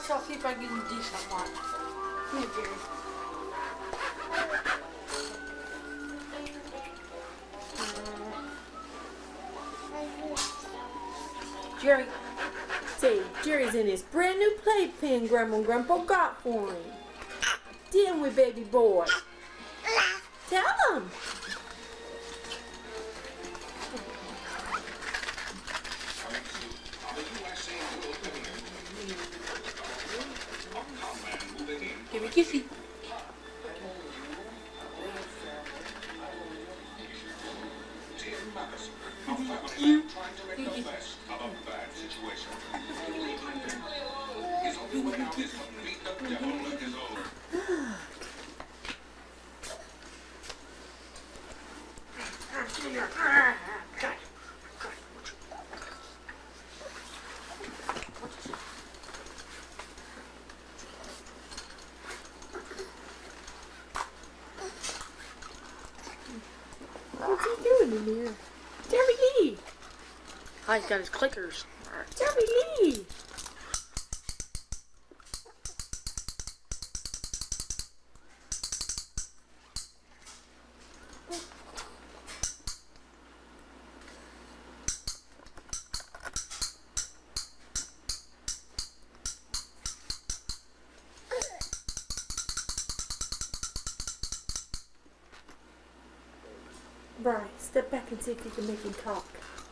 watch. I'll see if I can do something. Come here, Jerry. Jerry. See, Jerry's in his brand new playpen Grandma and Grandpa got for him. Didn't we, baby boy? Tell him. Give me a kissy. What's he doing in here? Jerry Lee! Oh, he's got his clickers. Jerry Lee! Brian, step back and see if you can make him talk.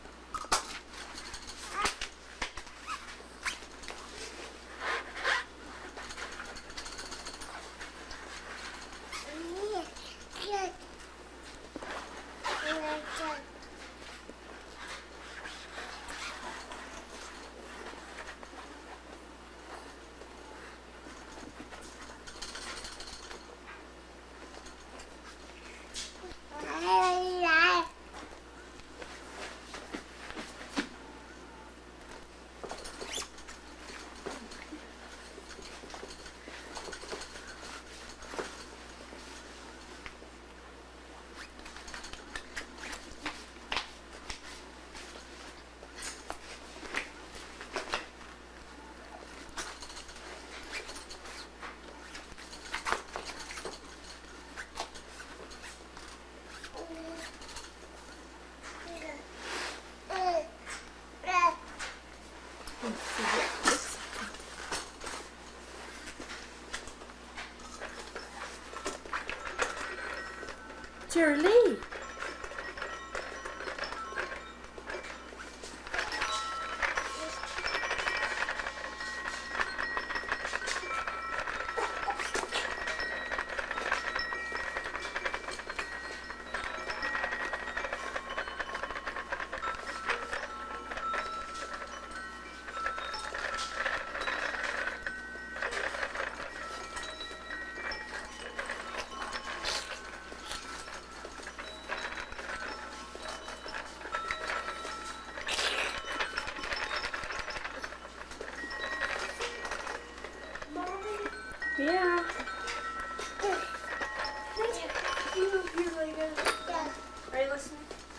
Jerry Lee! Yeah. Are you listening?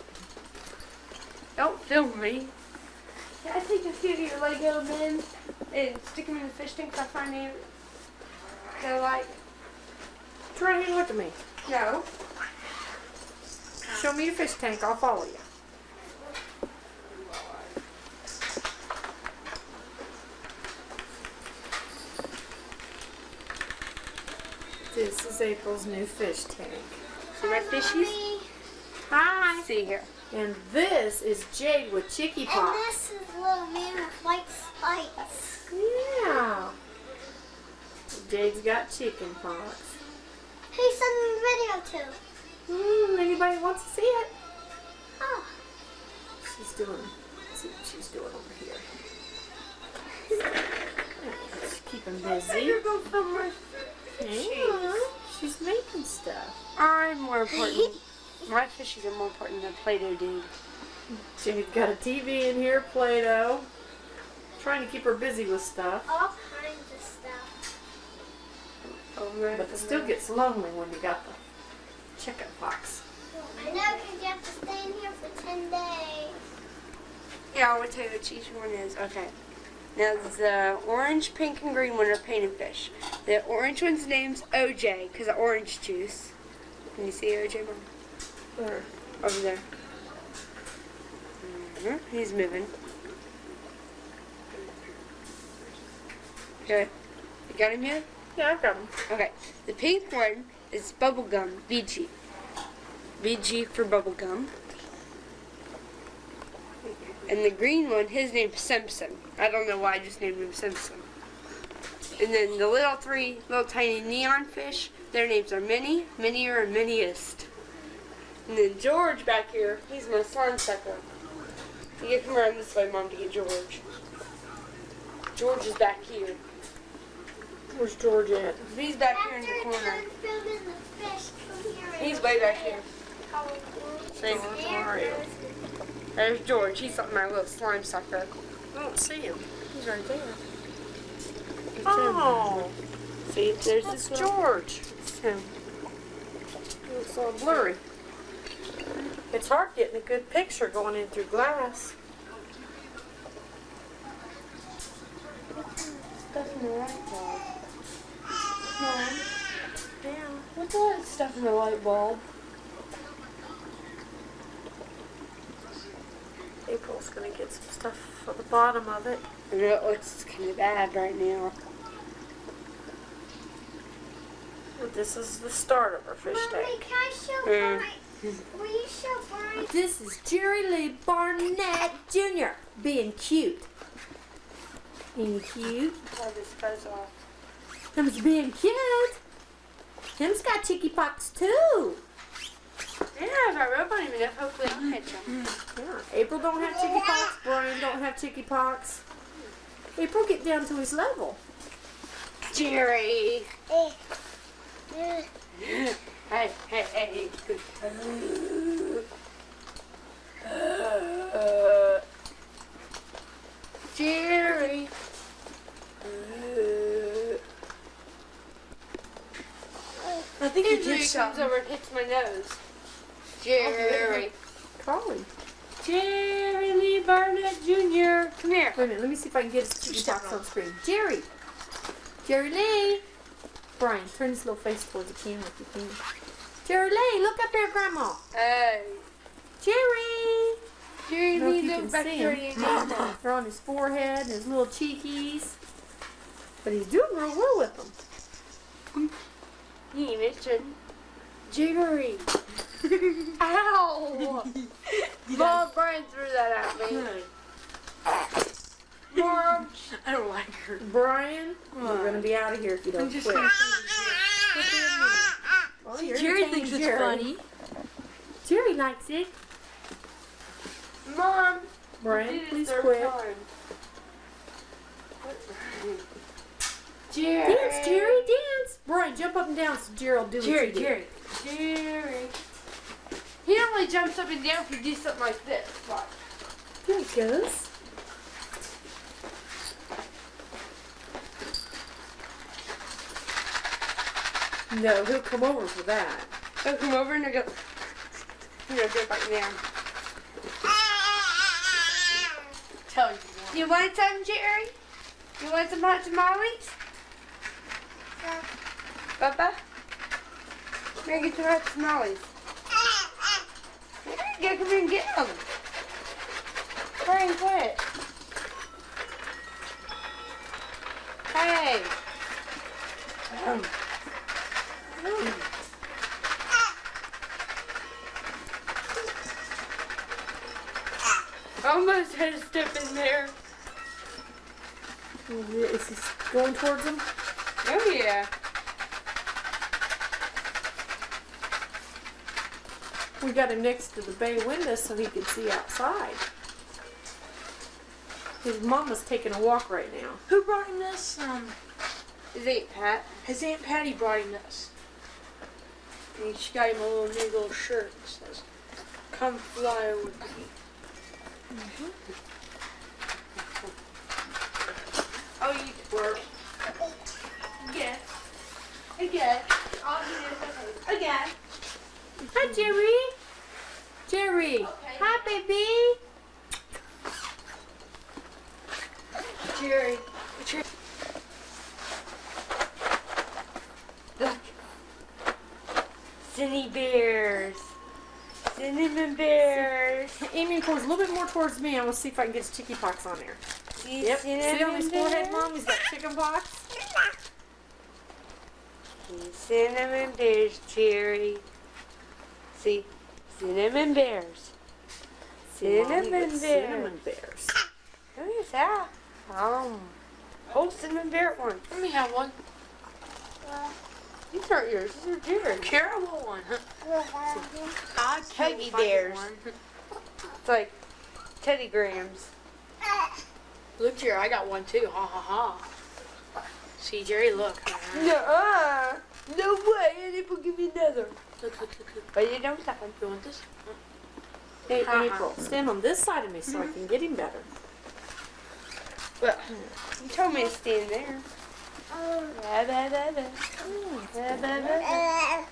Don't film me. I take a few of your Lego men. And stick them in the fish tank if I find any that I like. Turn here and look at me. No. Show me your fish tank. I'll follow you. This is April's new fish tank. See my fishies? Hi. See here. And this is Jade with chicky pox. And this is little man with white spikes. Yeah. Jade's got chicken pox. Who sent the video to? Anybody wants to see it? Oh. She's doing. Let's see what she's doing over here. She's keeping busy. You're going to film my Yeah, she's making stuff. I'm more important. My fishies are more important than Play-Doh dude. Jade's got a TV in here, Play-Doh. Trying to keep her busy with stuff. All kinds of stuff. But it still gets lonely when you got the chicken pox. I know, because you have to stay in here for 10 days. Yeah, I'll tell you what each one is. Okay. Now the orange, pink, and green one are painted fish. The orange one's name's OJ because of orange juice. Can you see OJ, Mom? Where? Over there. He's moving. Okay. You got him yet? Yeah, I've got him. Okay. The pink one is bubblegum, BG. BG for bubblegum. And the green one, his name's Simpson. I don't know why I just named him Simpson. And then the little three little tiny neon fish, their names are Minnie, Minnier, and Minniest. And then George back here, he's my slime sucker. You get him around this way, Mom, to get George. George is back here. Where's George at? He's back here in the After corner. you're done filming the fish, come here and He's way back here. Say, where are you? There's George. He's my little slime sucker. I don't see him. He's right there. Oh, See, there's that's this little... George. It's him. It's all blurry. It's hard getting a good picture going in through glass. Stuff in the light bulb. Mom, Yeah. what's all that stuff in the light bulb? April's gonna get some stuff on the bottom of it. I know it looks kind of bad right now. But this is the start of our fish Mommy, tank. can I show Mm. Brian? Will you show Brian? This is Jerry Lee Barnett Jr. being cute. Being cute. How this goes off. Him's being cute. Him's got chicky pox too. Yeah, if I rub on him enough, hopefully I'll catch him. Yeah. April don't have chicky pox. Brian don't have chicky pox. April, get down to his level. Jerry! Hey, hey, hey. Jerry! I think Usually he comes over and hits my nose. Jerry. Call him. Jerry Lee Barnett Jr. Come here. Wait a minute, let me see if I can get his chicky pox on screen. Jerry! Jerry Lee! Brian, turn his little face towards the camera if you can. Jerry Lee, look up here, Grandma! Hey. Jerry! Jerry I don't know if Lee you look can back see there. him. They're on his forehead and his little cheekies. But he's doing real well with them. He mentioned Jerry. Ow! Mom, Brian threw that at me. Mom. I don't like her. Brian, you're going to be out of here if you don't just quit. gonna Well, you're Jerry entertaining thinks it's Jerry. funny. Jerry likes it. Mom. Brian, did it please third quit. time. Jerry. Dance, Jerry, dance. Brian, jump up and down so Jerry will do what Jerry, you do. Jerry. Jerry. He only jumps up and down if you do something like this. Watch. There he goes. No, he'll come over for that. He'll come over and he'll go. He'll go jump up and down. Tell you what. You want some, Jerry? You want some hot tamales? Papa? Here, get your hot tamales. There you go, come here and get them. Brian, quit. Hey. Almost had a step in there. Is he going towards him? Oh, yeah. We got him next to the bay window so he could see outside. His mama's taking a walk right now. Who brought him this? Is it Pat? His Aunt Patty brought him this. And she got him a little new little shirt that says, "Come fly with me." Oh, you twerp. Again. Again. I'll do this again. Hi, Jerry. Jerry. Okay. Hi, baby. Jerry. Look. Cinny bears. Cinnamon bears. Amy pulls a little bit more towards me. I'm gonna see if I can get his chicky pox on there. Yep. See on his forehead, Mom? He's got chicken pox. Cinnamon bears, Jerry. See, cinnamon bears. Cinnamon bears. Cinnamon bears. Who is that? Whole cinnamon bear one. Let me have one. These aren't yours. These are Jerry's. Terrible one. I can't Teddy find bears. one. It's like Teddy Grahams. Look, Jerry, I got one too. Ha ha ha. See, Jerry, look. No, no way. They will give me another. Look, look, look, look. But you don't have one. You want this? Hey, Uh-huh. April, stand on this side of me so I can get him better. Well, you told me to stand there. Ba, ba, ba, ba. Ba, ba, ba, ba.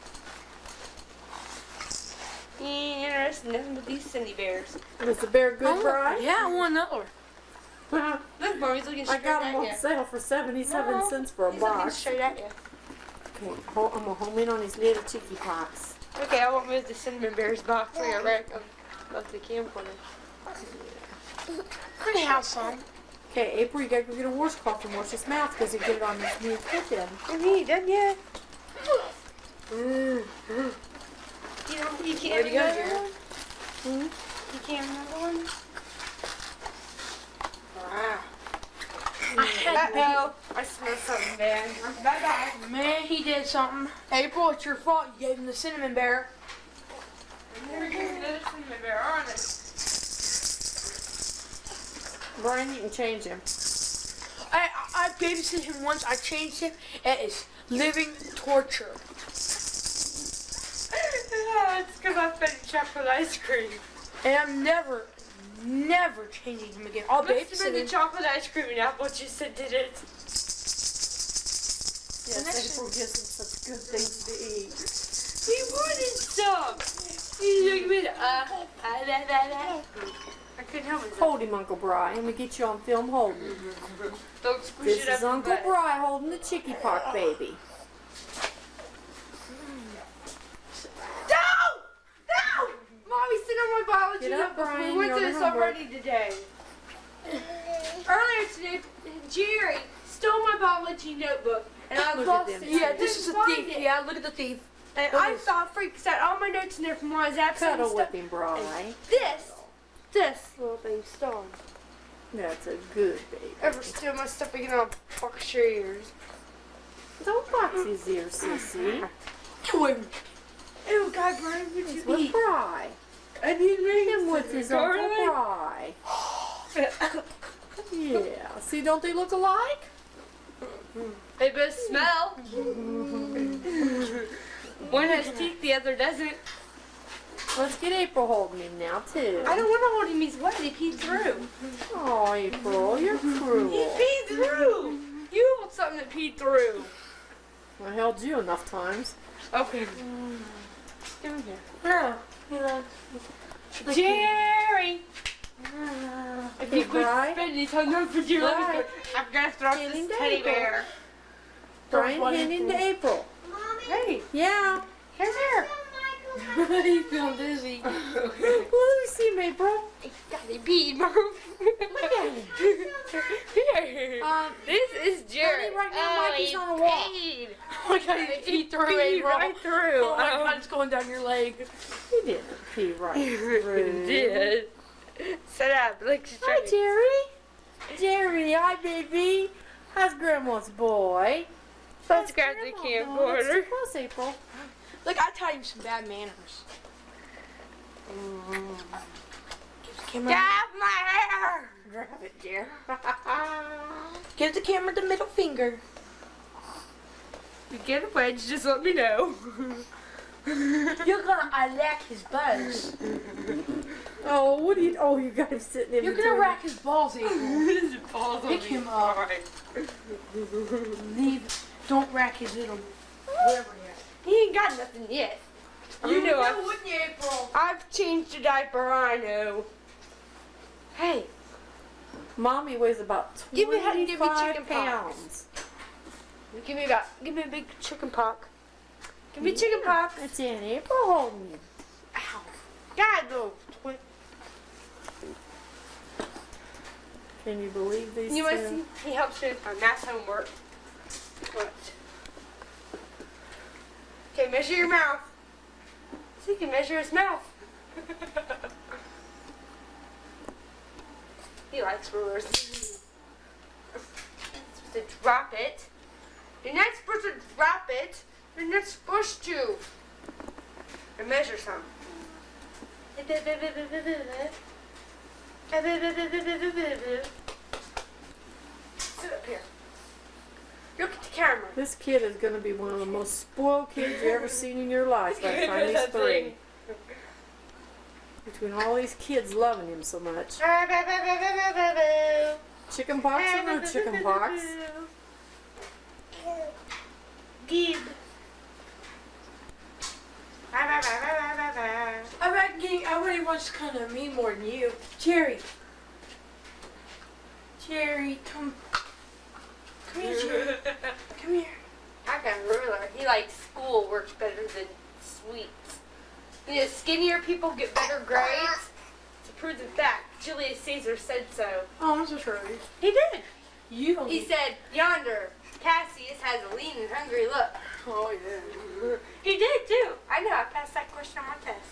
Interesting, nothing but these Cindy bears. Was the bear good, Oh, Brian? yeah, I want another. Look, Mommy's looking I straight got at him on you. sale for 77 No, cents for a He's looking box. straight at you. Okay, I'm gonna home in on his little chicky pox. Okay, I won't move the cinnamon bears box for your rack of the camcorder. Let me have some. Okay, April, you gotta go get a washcloth and wash his mouth because he get it on his new chicken. And he done yet? You can't Where'd he go, another Jared? one? You can't another one? Wow. I had Uh-oh, I smell something bad. Bye-bye. Man, he did something. April, it's your fault. You gave him the cinnamon bear. Never gave another cinnamon bear, aren't I? Brian, you can change him. I babysitted him once. I changed him. It is living torture. It's because I fed him chocolate ice cream. And I'm never changing him again. I'll Must have babysit been the him. chocolate ice cream and apple juice that did it. Yes, April gives him such good things to eat. He wanted some. He looked at me, I couldn't help myself. Hold him, Uncle Bri. Let me get you on film holding. Don't squish This it up is your Uncle butt. Bri holding the chicky pox baby. No! Mommy, sit on my biology Get up, notebook. Brian, We went you're through on this homework. already today. Earlier today, Jerry stole my biology notebook, and I Look at lost them. it. Yeah, I this is a couldn't thief. find it. Yeah, look at the thief. And Look I at- thought freaks out all my notes in there from when I was absent. and Cuddle with stuff. him, Bri. This little thing stole. That's a good baby. Ever steal my stuff again, I'll box your ears. Don't box his ears, Sissy. Get away from me. Ew, God, Brian, what He's you with eat? Bri. I need rings. Him with his Darling. Uncle Bri. Yeah. See, don't they look alike? They both smell. One has teeth, the other doesn't. Let's get April holding him now, too. I don't want to hold him. He's wet. He peed through. Oh, April, you're He cruel. peed through. You want something that peed through. I held you enough times. Okay. Come here. Yeah. Jerry. If you quit Bri. spitting, he's hung up for dear life. I'm gonna throw Hand him this to teddy April. bear. Brian, one hand him to April. Mommy, Hey, Yeah. come here. He's feeling dizzy. Well, let me see him, April. He peed, Mom. Look at him. Here. This is Jerry. honey, right now Mikey's on a walk. Peed. Oh my God, he peed through Peed April. right through. Oh my God, it's going down your leg. He didn't pee right through. did. Sit up. Look Hi, straight. Jerry. Jerry, hi, baby. How's Grandma's boy? Let's grab the Grandma. No, that's camcorder. too close, April. Look, I taught him some bad manners. Give the camera, Get off my hair. Grab it, Jerry. give the camera the middle finger. You get a wedge, just let me know. You're gonna rack his buzz. Oh, what are you? Oh, you guys sitting in You're between. gonna rack his balls, April. His balls Pick him up. Leave. Don't rack his little whatever He ain't got nothing yet. You know I've, wouldn't you, April? I've changed a diaper, I know. Hey, Mommy weighs about Give me 25 chicken pox. pounds. Give me a big chicken pox. Give me chicken pox. It's in April holding you. Ow. God, no. Can you believe these You want to two? see? He helps me with my math homework. What? Okay, measure your mouth. So he can measure his mouth. He likes rulers. You're supposed to drop it. You're not supposed to drop it. You're not supposed to. And measure some. Sit up here. Look at the camera. This kid is going to be one of the most spoiled kids you ever seen in your life by the time he's 3. Between all these kids loving him so much. Chicken pox or no chicken pox? Gib. I really wants kind of me more than you. Jerry. Jerry, come here, Jerry. Come here. I got a ruler. He likes school works better than sweets. You know, skinnier people get better grades. To prove the fact, Julius Caesar said so. Oh, I'm so sorry. He did. You don't. He said, yonder, Cassius has a lean and hungry look. Oh yeah. He did too. I know. I passed that question on my test.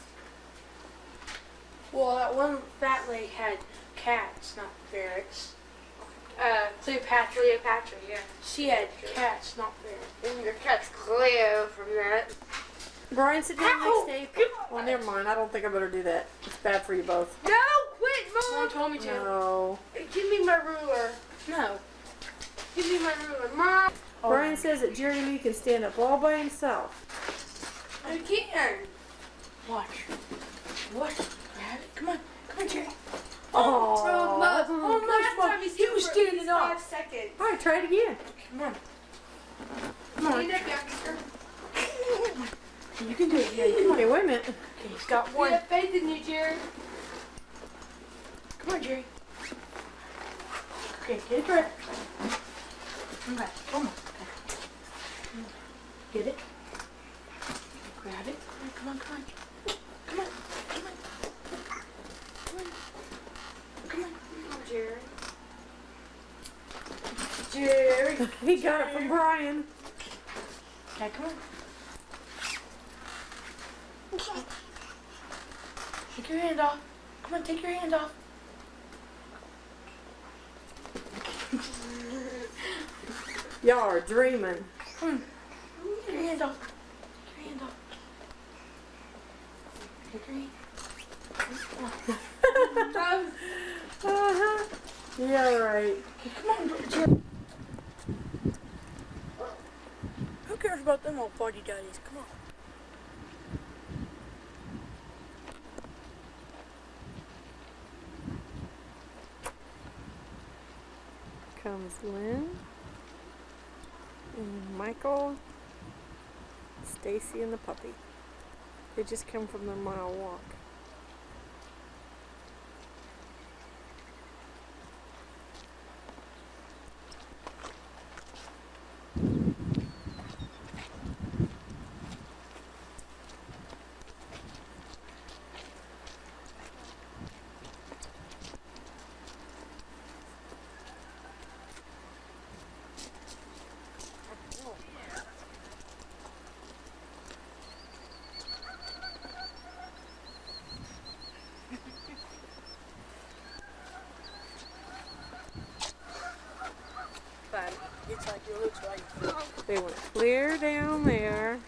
Well, that one fat lady had cats, not ferrets. Cleopatra. Cleopatra, yeah. She had cats, not ferrets. And your cat's Cleo from that. Brian, sit down Ow! next to April. Well, never mind. I don't think I better do that. It's bad for you both. No, quit, Mom Mom. told me to. No. Give me my ruler. No. Give me my ruler, Mom. Brian says that Jerry Lee can stand up all by himself. I can. Watch. What? Grab it. Come on. Come on, Jerry. Oh. Last time he was for standing least up. 5 seconds. All right, try it again. Come on. Come on. Stand up, youngster. You can do it, Jerry. Come on. Okay, wait a minute. Okay, he's got We one. have faith in you, Jerry. Come on, Jerry. Okay, get it right. Okay, come on. Get it. Grab it. Come on, come on. Come on. Come on. Come on. Come on. Come on, Jerry. Jerry. He got it from Brian. Okay, come on. Take your hand off. Come on, take your hand off. Y'all are dreaming. Take your hand off. Take your hand off. Take your hand. Uh-huh. Yeah, right. Okay, come on, Jerry. Who cares about them old party daddies? Come on. Comes Lynn and Michael, Stacy, and the puppy. They just come from their mile walk. But it's like it looks like. They went clear down there.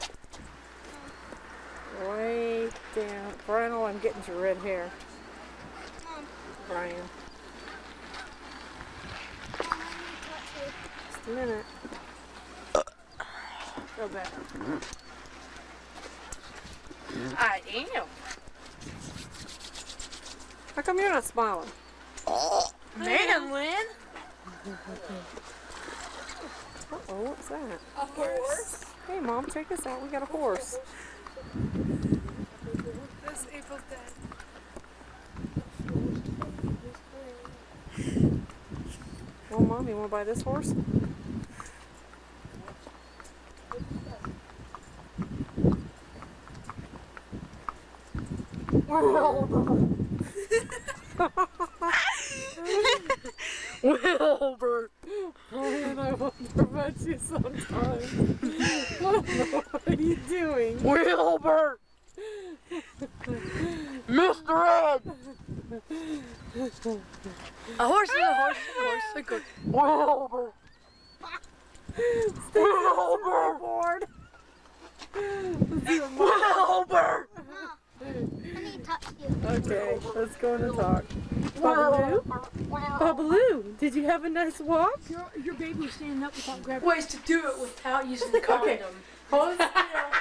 Way down. Brian, oh, I'm getting your red hair. Brian. Just a minute. Go back. I am. How come you're not smiling? Man, Lynn. Uh-oh, what's that? A horse. Hey, Mom, check this out. We got a horse. That's April's dad. Mom, you want to buy this horse? Wilbur. Man, I wonder about you sometimes. What are you doing? Wilbur. Mr. Ed. A horse is a horse. A horse is a good. Wilbur. Wilbur. Board. Wilbur. I need to talk to you. Okay, let's go in and talk. Babaloo? Babaloo, did you have a nice walk? Your baby was standing up without grabbing. Ways to do it without using the condom. Hold still.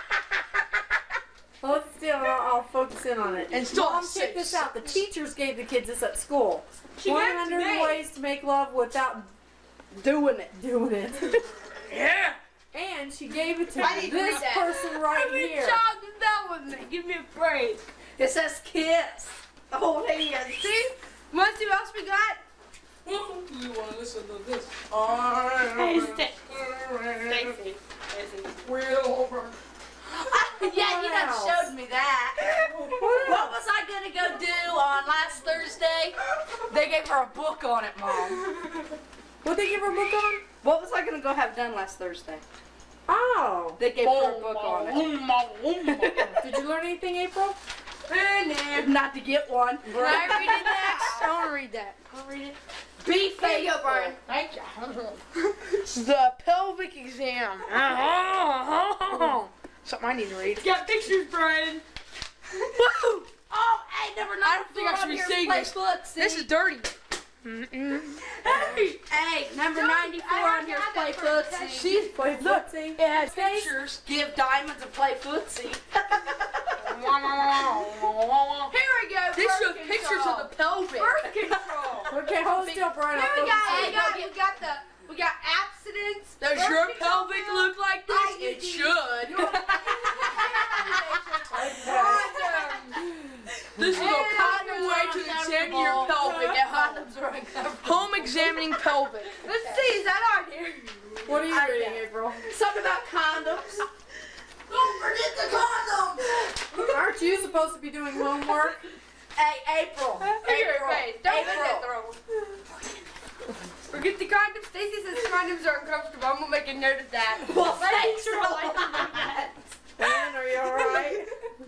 Hold still, and I'll focus in on it. And still Mom, have check six. this out. The teachers gave the kids this at school. She gave it to 100 me. ways to make love without Doing it. doing it. Yeah. And she gave it to I need to this read that. person right Every here. child development. Give me a break. It says kiss. Oh, hands. See? Want to see what else we got? You want to listen to this? Hey, Stacy. Wilbur. Yeah, you done showed me that. What was I gonna go do on last Thursday? They gave her a book on it, Mom. What they give her a book on? What was I gonna go have done last Thursday? Oh. They gave her a book on it. Did you learn anything, April? Not to get one. Can I read it next? I want to read that. I'll read it. Be Here you faithful. go, Brian. Thank you. The pelvic exam. Something I need to read. Got pictures, Brian. Woo! Oh, hey, number 94 I don't think I should on be here, saying play this. footsie. This is dirty. Hey, number 94 on here, play footsie. See? Play footsie. It has pictures. Give diamonds and play footsie. Here we go. This shows birth pictures control. of the pelvic. Birth control. Okay, hold still, Brian. Here I'll we focus got. in. We got abstinence. Does birth your control pelvic pill, look like this? It IUD. should. This is a Condoms common way are to examine your uncomfortable. pelvic. Condoms are uncomfortable. Home examining pelvic. Let's see. Is that on here? What are you reading, April? Something about condoms. Don't forget the condoms. Aren't you supposed to be doing homework? Hey, April. April. Don't let that April. throw. Forget the condoms. Stacy says condoms are uncomfortable. I'm gonna make a note of that. Well, Let me thanks, throw Roland. it like that. Dan, are you alright?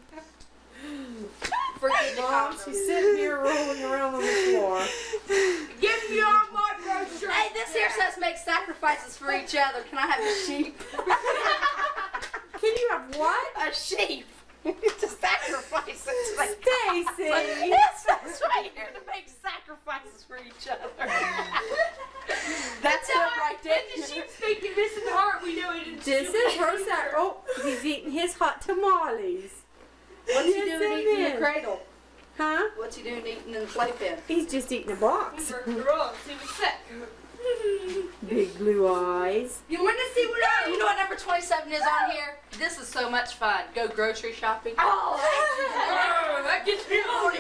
Forget the Mom, condoms. she's sitting here rolling around on the floor. Give me all my brochure. Hey, this here says make sacrifices for each other. Can I have a sheep? Can you have what? A sheep. To sacrifice it. Like, Stacy! it says right here to make sacrifices for each other. That's it right there. When the sheep's making this in the heart, we know it is. This is her sac. Oh, he's eating his hot tamales. What's he Yes, doing it eating in is. the cradle? Huh? What's he doing eating in the playpen? He's just eating a box. He was sick. Big blue eyes. You want to see what I You know what number 27 is on here? This is so much fun. Go grocery shopping. Oh, that gets me horny.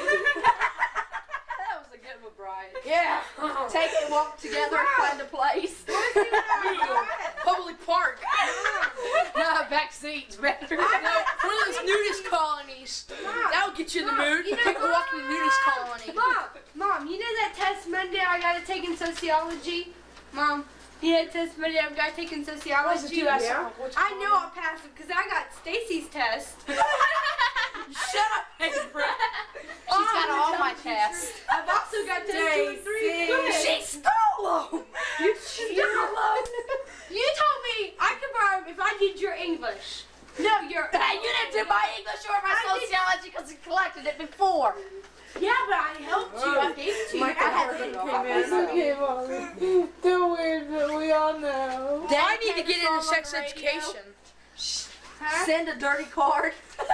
That was a good one, Brian. Yeah. Take a walk together and find a place. Public park. No, back seats better. No, one of those nudist colonies. That'll get you in the mood. you know Take a what? walk in the nudist colony. Mom, you know that test Monday I got to take in sociology? Mom, you know that test Monday I've got to take in sociology? Yeah. I know I'll pass it because I got Stacy's test. Shut up, April. She's got all my tests. I've also got test 2 and 3. Go ahead. She stole them. You stole them. You told me I could borrow 'em if I did your English. No, your. Hey, you didn't do my English or my I did- sociology because you collected it before. Yeah, but I helped you. I gave it to you. My I had husband to- came in. Okay, Mommy. Don't worry, but we all know. I need to get into sex education. Send a dirty card.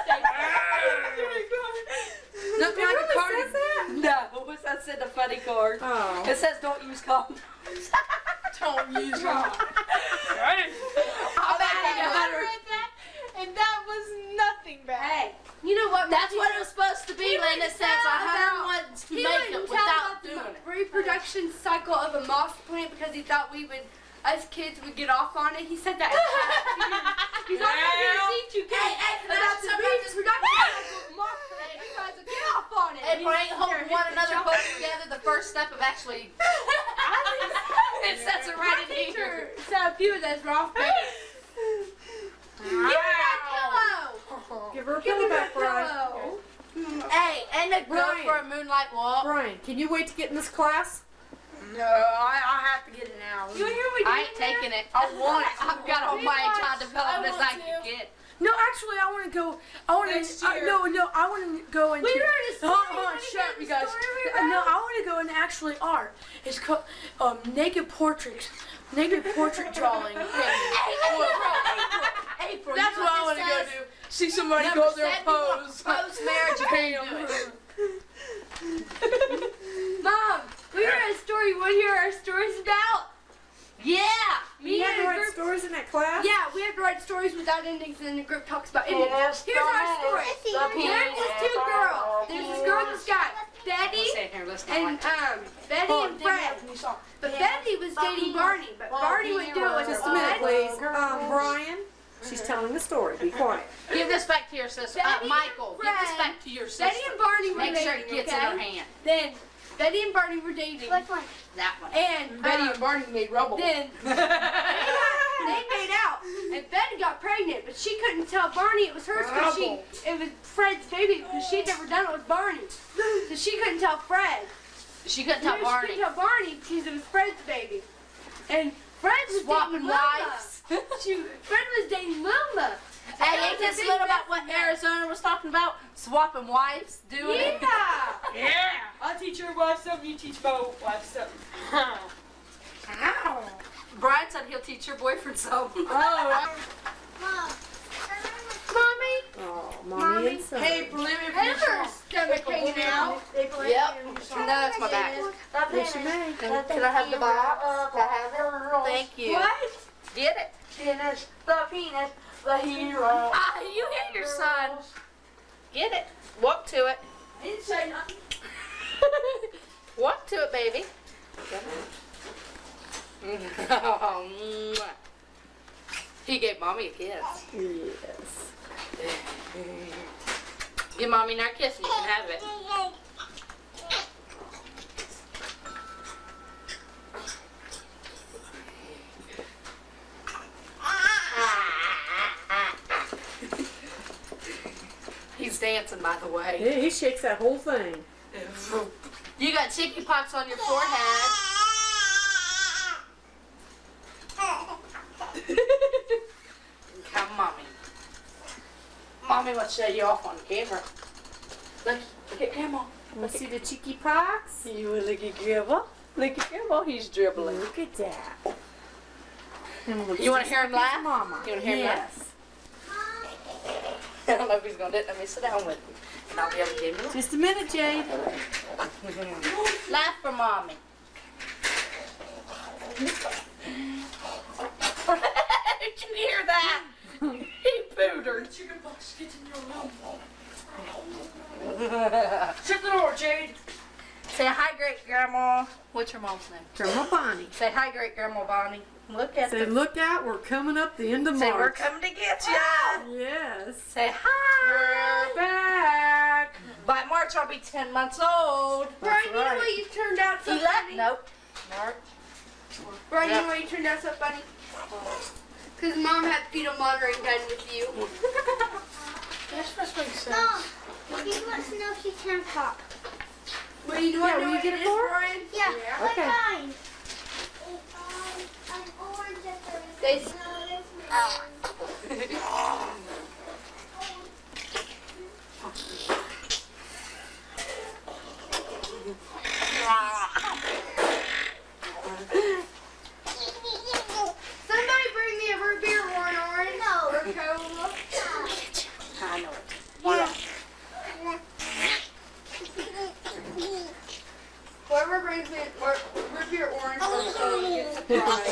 Nothing like a card. Says that? No, what's that? Send a funny card. Oh. It says don't use condoms. Don't use them. I'm And that was nothing bad. Hey, You know what? that's what it was supposed to be, He Lynn. It wouldn't says tell I about- haven't wanted to He make wouldn't it tell without about doing the it. reproductive reproduction cycle of a moss plant because he thought us kids would get off on it. He said that. He's not going to teach you kids about the reproduction cycle of moss plant. You guys will get off on it. And bring holding one another close together, the first step of actually it sets it right in here. So a few of those raw babies. Give her that pillow. Give her a pillow back, Brian. Pillow. Hey, and a go Brian. for a moonlight walk. Brian, can you wait to get in this class? No, I have to get it now. You hear what I ain't taking it. I want it. I've got all my child development as I can get. No, actually, I want to go. I want Next to. year. No, I want to go into. We heard a story. Hold on, shut up, you guys. No, I want to go into actually art. It's called naked portraits, naked portrait drawing. April, That's what I want to go do. See somebody go up there and pose. Post marriage, you can't do it. Mom, we heard a story. You want to hear our stories about? Yeah. Me You had and to a write group. stories in that class? Yeah, we have to write stories without endings, and then the group talks about endings. Here's our story. There's these two girls. There's this girl that's got Betty and Betty and Fred. But Betty was dating Barney, but Barney wouldn't do it with Just her. a minute, please. Brian, she's telling the story. Be quiet. Give this back to your sister. Betty Michael, give this Fred. back to your sister. Betty and Barney were Make sure dating, it gets okay? in her hand. Then Betty and Barney were dating, Which one? That one. and Betty and Barney made rubble. then they made out, and Betty got pregnant, but she couldn't tell Barney it was hers because it was Fred's baby because she'd never done it with Barney, so she couldn't tell Fred. She couldn't tell She Barney. couldn't tell Barney because it was Fred's baby, and Fred was Swapping dating wives. Wilma. Fred was dating Wilma. Hey, ain't this little about what Arizona was talking about? Swapping wives, doing it. Yeah. Yeah. I'll teach your wife something. You teach my wife something. Brian said he'll teach your boyfriend something. Oh. Mom. Mommy, Oh, mommy and son. Hey, believe me. has her stomach hanging out? Yep. No, that's my bag. Yes, you may. Can I have the box? Thank you. What? Get it. Penis, the hero. Ah, you hit your son. Get it. Walk to it. I didn't say nothing. Walk to it, baby. He gave mommy a kiss. Yes. Give mommy another kiss and you can have it. He's dancing, by the way. Yeah, he shakes that whole thing. You got chicken pox on your forehead. Come, mommy. Mommy wants to show you off on camera. Look at grandma. Want to see the cheeky pox? You look at grandma. Look at grandma. He's dribbling. Look at that. You want to hear him laugh? Mama. You want to hear him laugh? Yes. I don't know if he's going to do it. Let me sit down with him. And I'll be able to give him Just a minute, Jade. laugh for mommy. Did you hear that? He booed her. Chicken box, get in your room. Shut the door, Jade. Say hi, great grandma. What's your mom's name? Grandma Bonnie. Say hi, great grandma Bonnie. Look at Say, the. look out, we're coming up the end of Say March. we're coming to get you. Yes. Say hi. We're back. By March, I'll be 10 months old. Brian, you know right. what you turned out so 11. funny? Nope. March. Brian, you Yeah. know why you turned out so funny? Because Mom had fetal monitoring done with you. That's supposed to make sense. Mom, he wants to know if she can pop. Well, you know Yeah, what will you it get it is, for her? Brian? Yeah, what Okay. kind? An orange They decoration. Somebody bring me a root beer or an orange. No. Or cola. I know it. Whoever brings me root beer orange or cola gets a prize.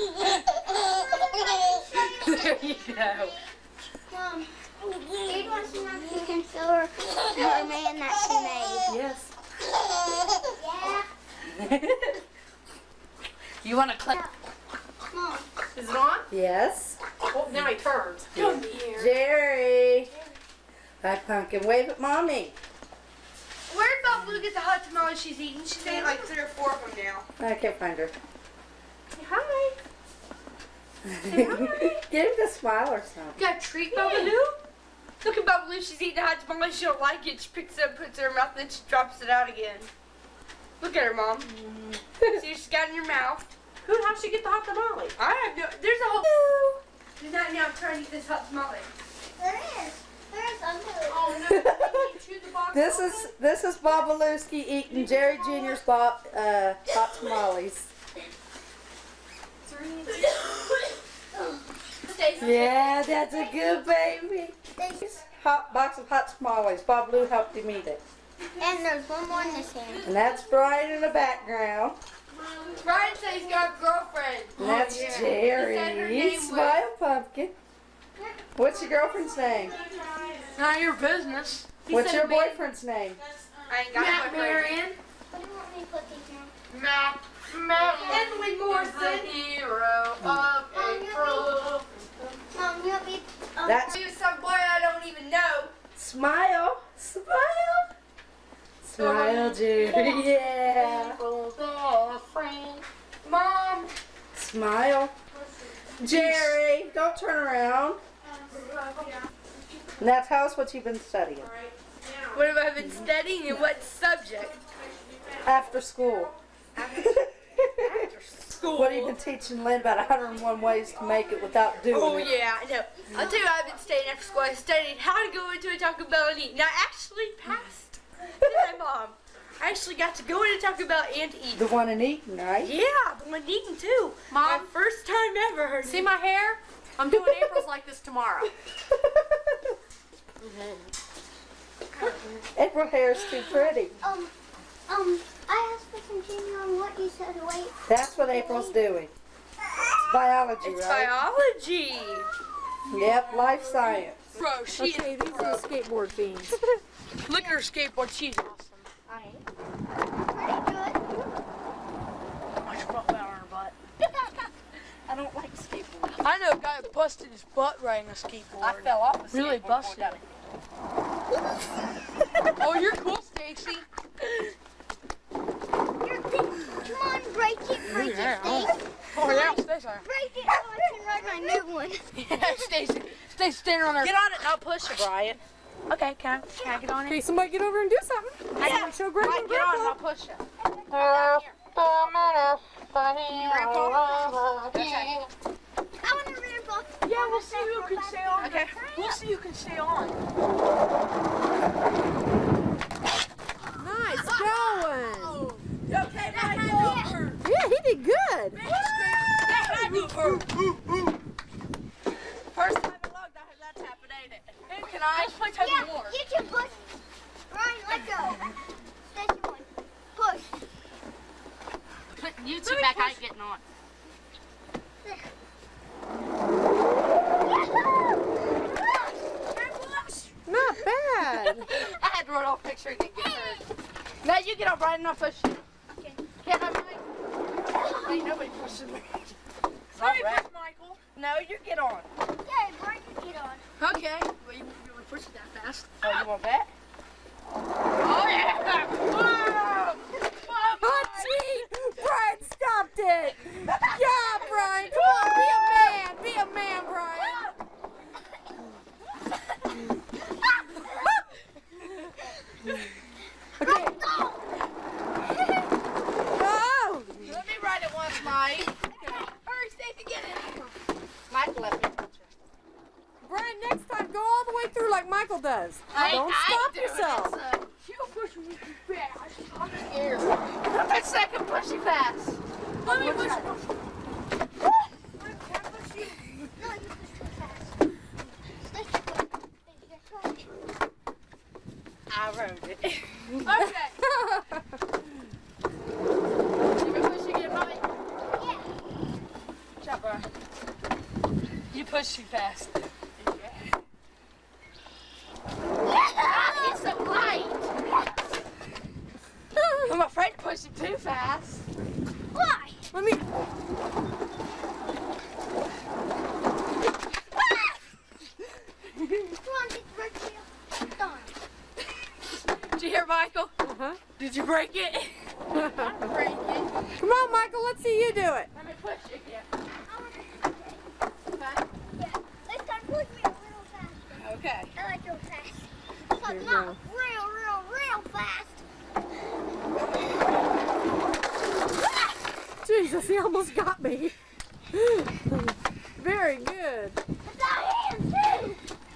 There you go. Mom, Jade wants to know if you can show her man that she made. Yes. Yeah. You want to click? Mom. Is it on? Yes. Oh, now he turns. Come here. Jerry. Hi, Pumpkin. Wave at Mommy. Where did Bob Blue get the hot tamales she's eating? She's ate like 3 or 4 of them now. I can't find her. Hi. Give him the smile or something. Got a treat, Babaloo? Look at Babaloo. She's eating the hot tamale. She don't like it. She picks it up, puts it in her mouth, then she drops it out again. Look at her, Mom. See, she's got it in your mouth. How'd she get the hot tamale? I have no. There's a whole. There's not now. I'm trying to eat this hot tamale. There is. There's under it. Oh no! You chew the box. This is Bobalooski eating Jerry Jr.'s hot tamales. Yeah, that's a good baby. Hot box of hot tamales. Bobaloo helped him eat it. And there's one more in this hand. And that's Brian in the background. Brian said he's got a girlfriend. And that's He said her Jerry. name was- Smile, Pumpkin. What's your girlfriend's name? Not your business. What's your boyfriend's name? I ain't got Matt a boyfriend. Marion. What do you want me to put these in? Matt Emily Morrison. Hero of April. Mom, you want me That's He was some boy I don't even know. Smile. Smile. Smile, Jerry. Yeah. Mom. Smile. Jerry, don't turn around. Now tell us what you've been studying. What have I been studying and what subject? After school. What have you been teaching Lynn about 101 ways to make it without doing Oh it? yeah, I know. I'll tell you what I've been studying after school. I studied how to go into a Taco Bell and eat. And I actually passed. Didn't I, Mom? I actually got to go into Taco Bell and eat. The one in Eaton, right? Yeah, the one eating too. My Mom? first time ever. See my hair? I'm doing April's like this tomorrow. April hair's too pretty. I asked for some junior on what you said. Wait. That's what April's doing. It's biology, It's right? biology. Yep, life science. Bro, she Okay, these are the skateboard fiends. look at her skateboard. She's awesome. Pretty good. Much rough out on her butt. I don't like skateboarding. I know a guy that busted his butt riding a skateboard. I fell off a Really skateboard busted going it. Oh, you're cool, Stacy. Come on, break it, Stace. Oh yeah, Stacy. Break it so I can ride my new one. Yeah, Stacy. Stacy standing on there. Get on it and I'll push it, Brian. Okay, can I get on it? Okay, somebody get over and do something. I want to show Grandma Right, and get on it and Grandpa. I'll push it. I want to read a book. Yeah, we'll see who can stay on. Okay. We'll see who can stay on. Nice going. Okay, Michael. Yeah, he did good. First time in long time that's happened, ain't it? Hey, can I? Let's play tug Yeah, of war. get your push. Ryan, let go. Station one. Push. Put you two back, I ain't getting on. Not bad. I had to run off picture and get hurt. Now you get on, Brian, and I'll push you. Okay. Can't I, Mike? Ain't nobody pushing me. Let me push Michael. No, you get on. Okay, Brian, you get on. Okay. Well, you won't be able to push it that fast. Oh, you want that? Oh yeah! Whoa! Oh, gee! Brian stopped it. Yeah, Brian. Come on, be a man. Be a man, Brian. Okay. Oh! Let me ride it once, Mike. Hurry, Stacy, get in. Mike left me. Brian, next time, go all the way through like Michael does. Don't I stop ain't doing yourself. it, so. She'll push me too fast. I'm scared. That second push you fast. Let me push you. No, you push too fast. Station one. Station one. I rode it. Okay. You been pushing it, Mike? Yeah. Good job, Brian. You push too fast. It's so light. I'm afraid to push it too fast. Why? Let me. Come on, get the red wheel. Darn. Did you hear Michael? Uh-huh. Did you break it? Break it. Come on, Michael. Let's see you do it. Let me push it again. Yeah. This time push me a little faster. Okay. I like your fast. So Here we not go. real fast. Jesus, he almost got me. Very good. It's our hand too.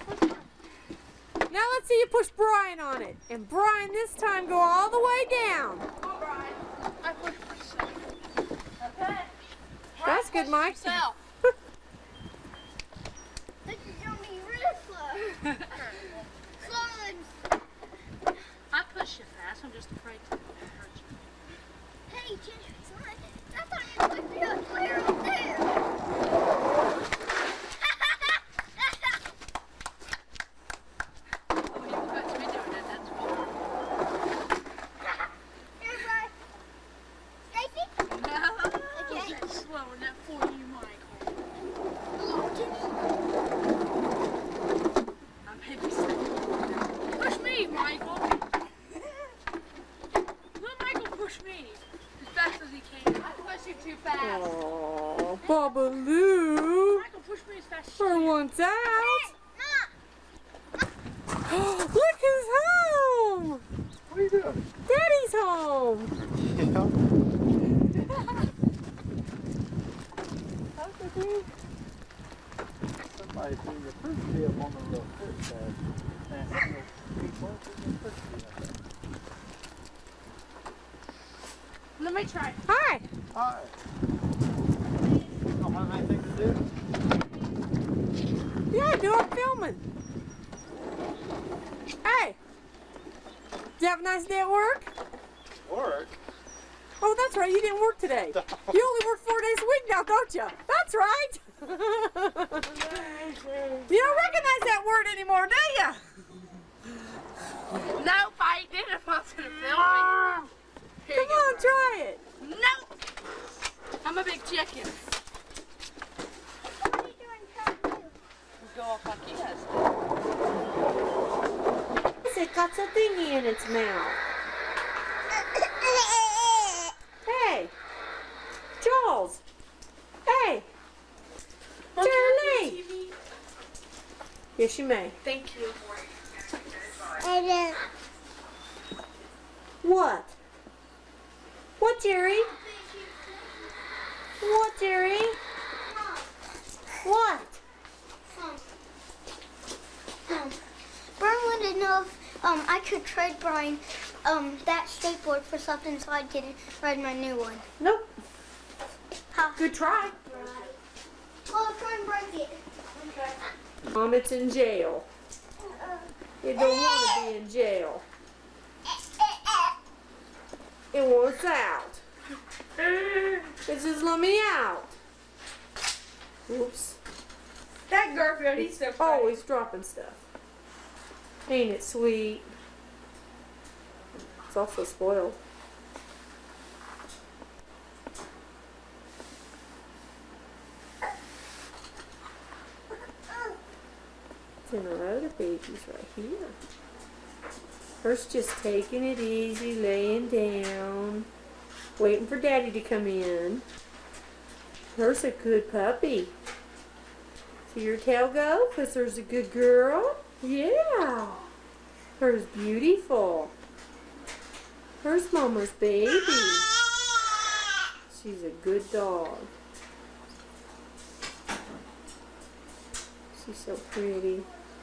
Now let's see you push Brian on it. And Brian this time go all the way down. Come on, Brian. I push myself. Okay. That's good, Mike. Yourself. This is gonna be real slow. Slow and I push it fast. I'm just afraid to hurt you. hey, Ginger, son. I thought you put me up clear up there. Oh, you catch me doing that. That's cool. Here, Brian. Stacy? No. Okay. It's slowing that for you, Michael. I'm maybe push me, Michael. Let Michael push me as fast as he can. I push you too fast. Oh, Babaloo. Michael, push me as fast as For you can. once out. Mom. Look who's home. What are you doing? Daddy's home. Yeah. Somebody threw your first bib on the little fish bag. And people threw your first bib. Let me try. Hi. Hi. Don't have anything to do? Yeah, I do. I'm filming. Hey. Did you have a nice day at work? Work? Oh, that's right. You didn't work today. You only work 4 days a week now, don't you? That's right. You don't recognize that word anymore, do you? Nope, I didn't want to film me. Here Come you go. on, try it. Nope. I'm a big chicken. What are you doing trying to do? Go off like he does. It got a thingy in its mouth. Hey, Jules. Hey, Charlie. Yes, you may. Thank you. What? What, Jerry? What, Jerry? What? Brian wanted to know if I could trade Brian that skateboard for something so I could ride my new one. Nope. Huh? Good try. Well, I'll try and break it. Mom, it's in jail. It don't want to be in jail. It wants out. It says, let me out. Oops. That Garfield, he's so funny. Always dropping stuff. Ain't it sweet? It's also spoiled. Then our other baby's right here. Hers just taking it easy, laying down, waiting for Daddy to come in. Hers a good puppy. See your tail go? Because there's a good girl. Yeah. Hers beautiful. Hers Mama's baby. She's a good dog. She's so pretty.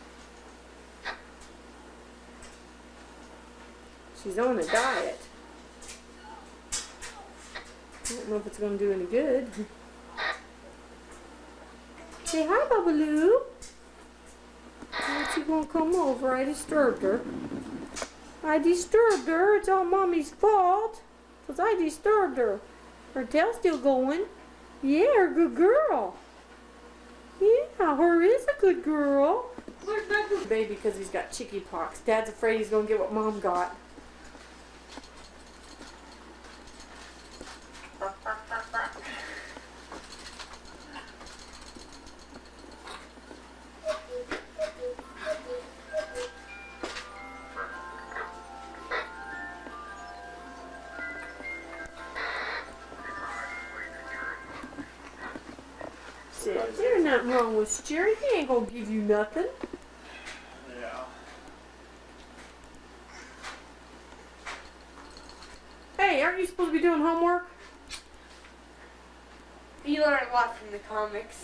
She's on a diet. I don't know if it's going to do any good. Say hi, Babaloo. Why don't you going to come over? I disturbed her. I disturbed her. It's all Mommy's fault. Because I disturbed her. Her tail's still going. Yeah, her good girl. Yeah, her is a good girl. Where's Baby? Baby, because he's got chicky pox. Dad's afraid he's going to get what Mom got. There's nothing wrong with Jerry. He ain't gonna give you nothing. Yeah. Hey, aren't you supposed to be doing homework? You learn a lot from the comics.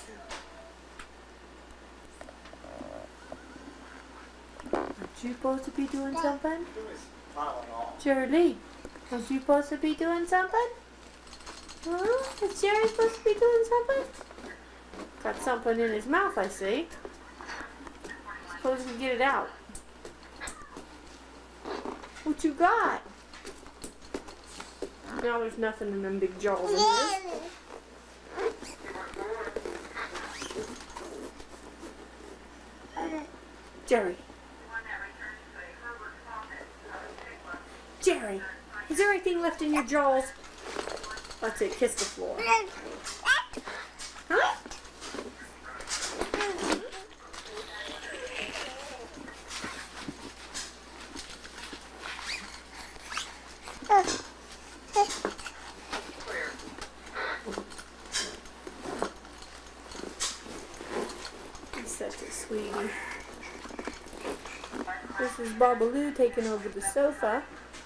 Aren't you supposed to be doing something? It was Tylenol. Jerry Lee, aren't you supposed to be doing something? Huh? Is Jerry supposed to be doing something? Got something in his mouth, I see. Suppose we get it out. What you got? Now there's nothing in them big jaws in here. Jerry. Jerry, is there anything left in your jaws? That's it, kiss the floor. Huh? He's such a sweetie. This is Babaloo taking over the sofa.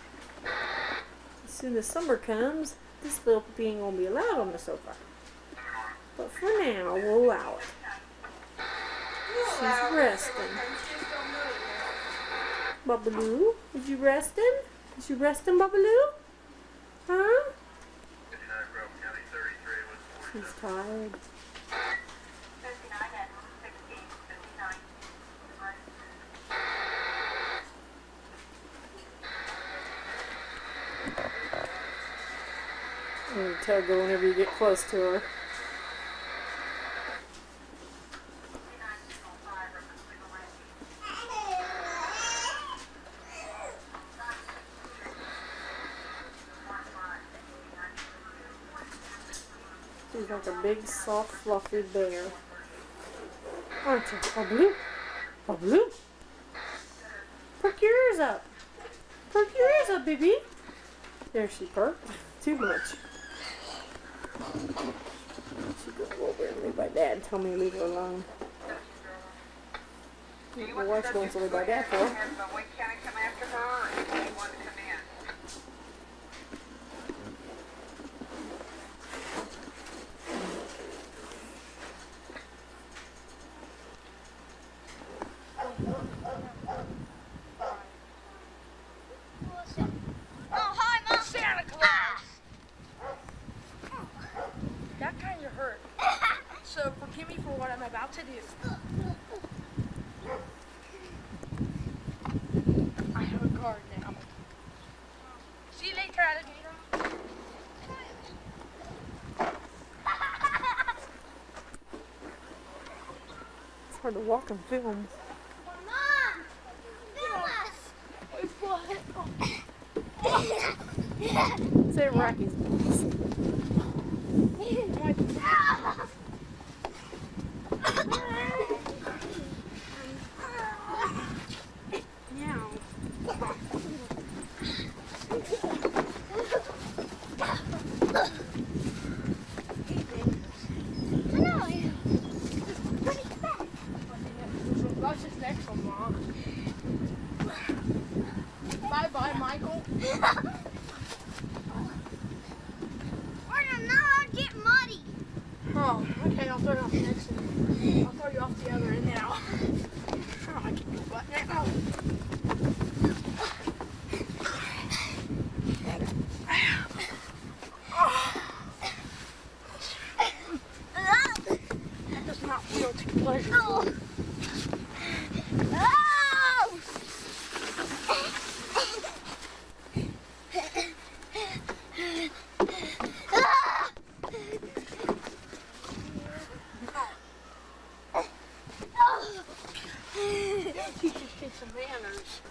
As soon as summer comes, this little puppy ain't gonna be allowed on the sofa. But for now, we'll allow it. She's resting. Babaloo, is you resting? Is you resting, Babaloo? Huh? She's tired. You tug her whenever you get close to her. She's like a big, soft, fluffy bear. Aren't you? Babaloo? Babaloo? Perk your ears up. Perk your ears up, baby. There she perked. Too much. She go over and leave by Dad and tell me to leave her alone. My wife wants to leave by Dad for. But we can't come after her, or do you want to come in? Oh, hi, Mom. Santa Claus! That kind of hurt. So forgive me for what I'm about to do. I have a guard now. See you later, alligator. It's hard to walk and film. Mom, film us. Say Rocky's. That's his next one, Mom. Bye-bye, Michael. We're not get muddy. Oh, okay, I'll throw you off the next one. I'll throw you off the other end now. Oh, I can do what now? That does not feel too pleasurable. Teach this kid some manners.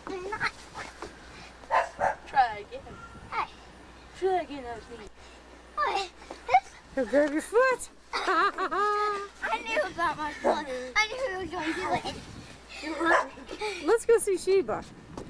Try that again. Hey. Try that again, that was neat. What? He'll grab your foot. I knew about my foot. I knew he was going to do it. You hurt me. Let's go see Sheba.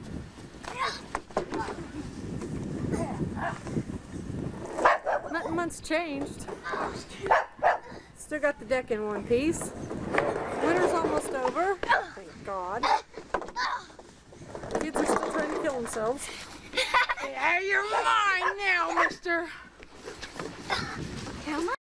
Nothing much changed. Still got the deck in one piece. Winter's almost over. Thank God. Kids are still trying to kill themselves. Yeah, you're mine now, mister.